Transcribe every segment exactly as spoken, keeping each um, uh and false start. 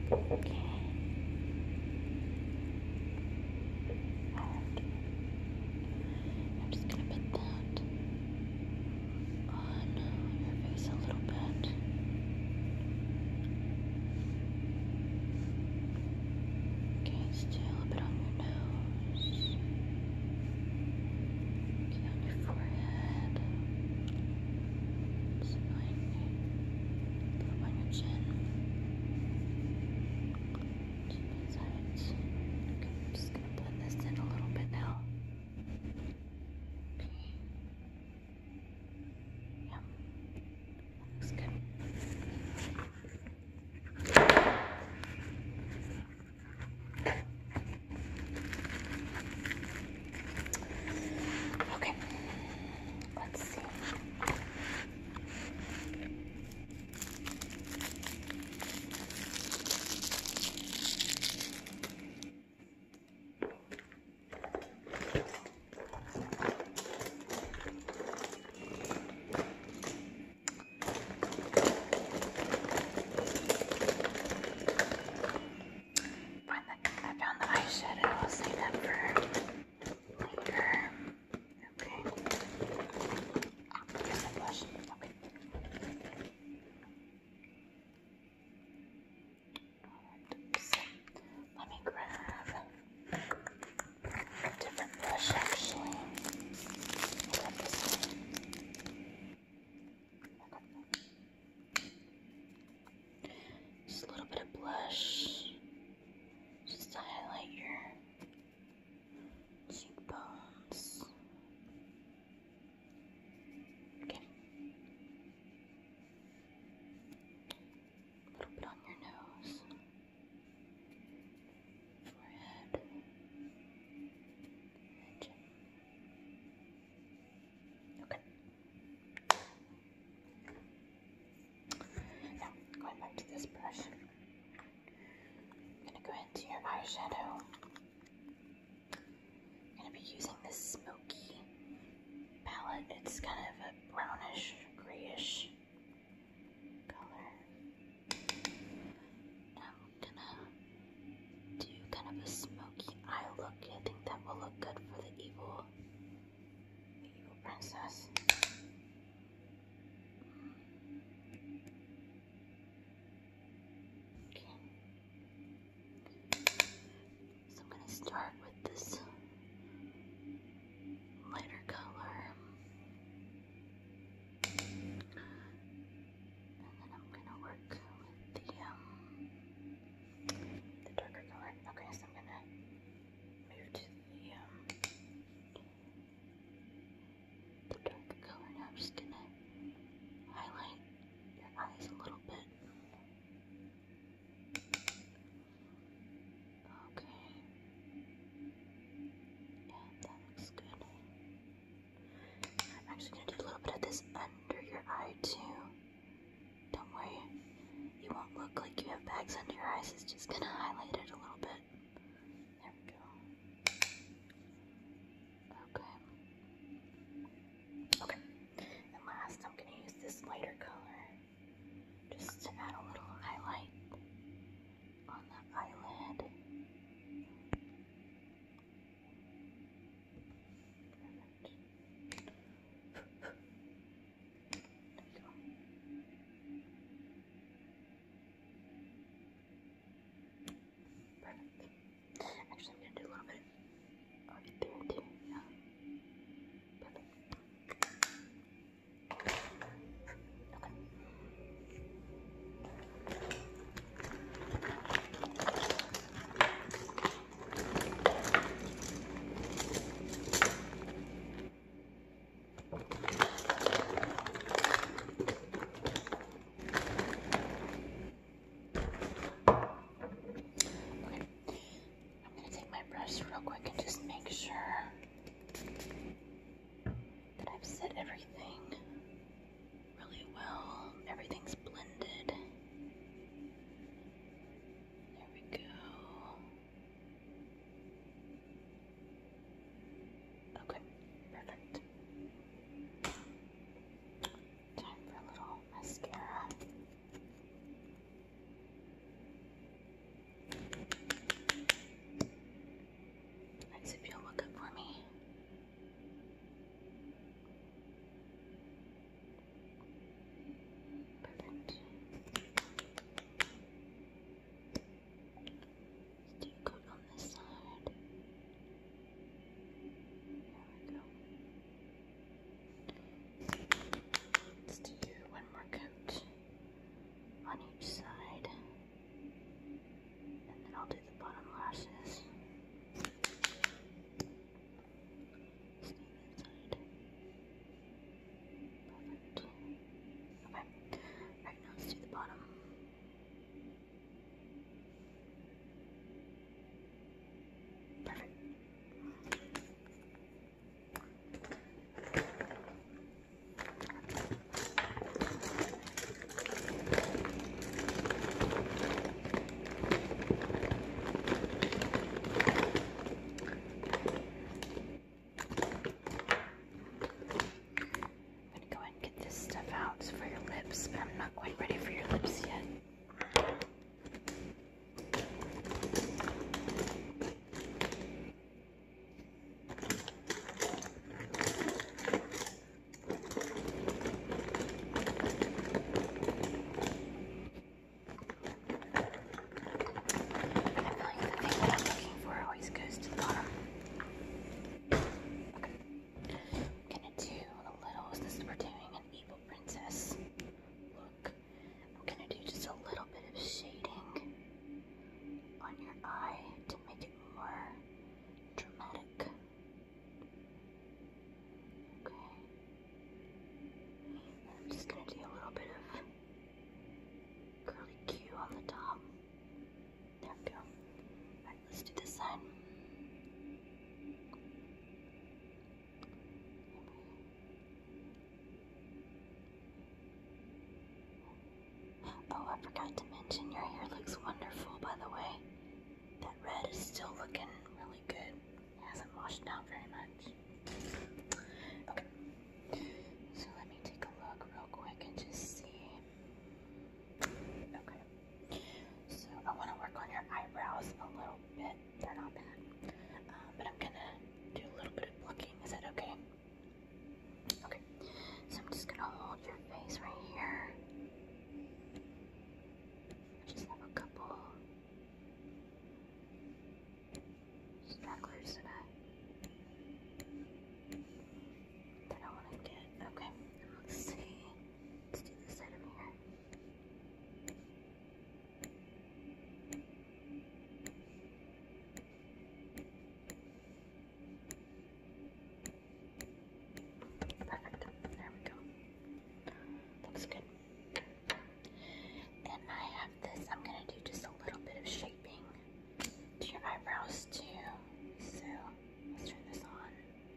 Okay. Alright. I'm just gonna put that on your face a little bit. Okay, still a bit on your nose. Okay, on your forehead. It's fine. A little on your chin. Chin sides. Okay, I'm just gonna blend this in a little bit now. Okay. Yeah. Looks good. Okay. Let's see. Find the, I found the eyeshadow. I'll save that for later. Okay. Here's the blush. Okay. Alright, so let me grab a different brush actually. I'll grab this one. Okay. Just a little bit of blush. Just to highlight your cheekbones. Okay. A little bit on your nose. Forehead. And chin. Okay. Now, going back to this brush. I'm gonna go into your eyeshadow. I'm gonna be using this smoky palette. It's kind of a brownish, grayish color. I'm gonna do kind of a smoky eye look. I think that will look good for the evil, the evil princess. Okay. lips, but I'm not quite ready for your lips yet. Oh, I forgot to mention your hair looks wonderful, by the way. That red is still looking really good. It hasn't washed out very much. Okay, so let me take a look real quick and just see. Okay, so I want to work on your eyebrows a little bit. They're not bad, um, but I'm gonna do a little bit of plucking. Is that okay? Okay, so I'm just gonna hold your face right here. Just have a couple stragglers that I, that I want to get. Okay, let's see. Let's do this side of here. Perfect. There we go. Looks good. And I have this. I'm going to do just a little bit of shaping to your eyebrows too. So let's turn this on.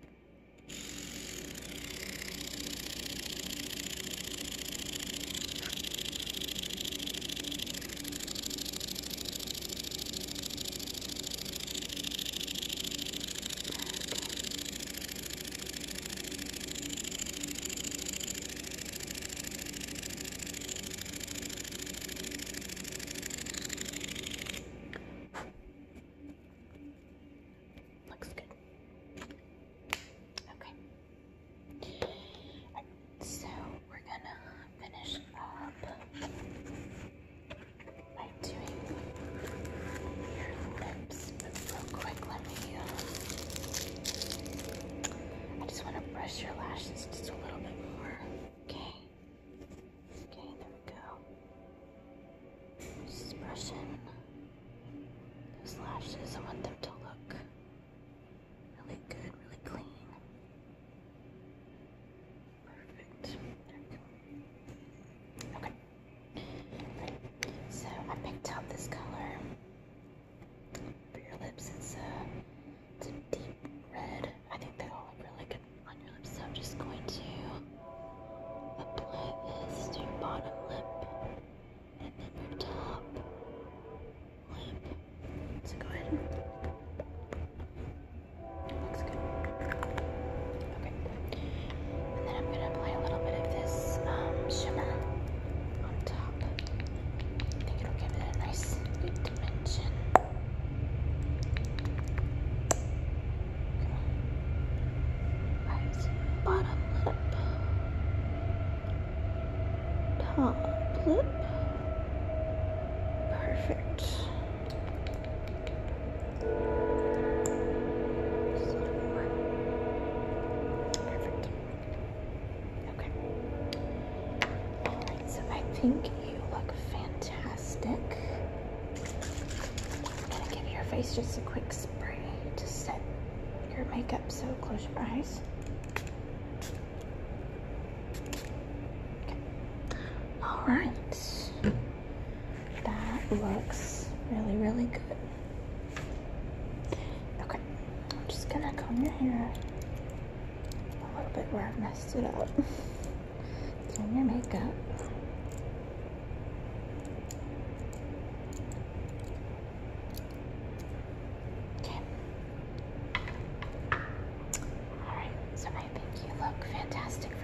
Looks good. Okay. Alright, so we're gonna finish up by doing your lips. But real quick, let me, uh, I just want to brush your lashes just a little bit more. Okay. Okay, there we go. Just brushing those lashes. I want them to look really good, really clean. Perfect. There we go. Okay. Right. So I picked out this color for your lips. It's a, it's a deep red. I think that'll look really good on your lips. So I'm just going to apply this to your bottom lip and then your top lip. So go ahead. Looks good. Okay. And then I'm going to apply a little bit of this um, shimmer on top. I think it'll give it a nice good dimension. Okay. Alright, so bottom lip. Top lip. Perfect. Just a little more. Perfect. Okay. Alright, so I think you look fantastic. I'm gonna give your face just a quick spray to set your makeup, so close your eyes. Okay. Alright. That looks really, really good. Okay. I'm just gonna comb your hair a little bit where I've messed it up. Doing your makeup. Okay. Alright, so I think you look fantastic